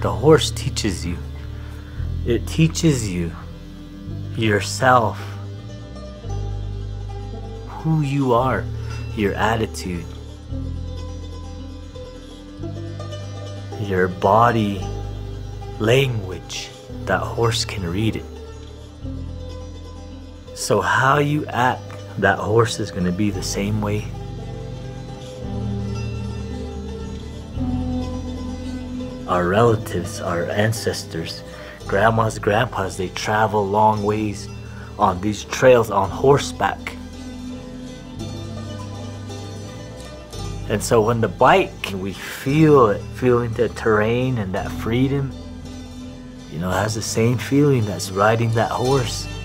the horse teaches you. It teaches you yourself, who you are, your attitude, your body language. That horse can read it. So how you act, that horse is going to be the same way. Our relatives, our ancestors, grandmas, grandpas, they travel long ways on these trails on horseback. And so when the bike, we feel it, feeling the terrain and that freedom, you know, it has the same feeling as riding that horse.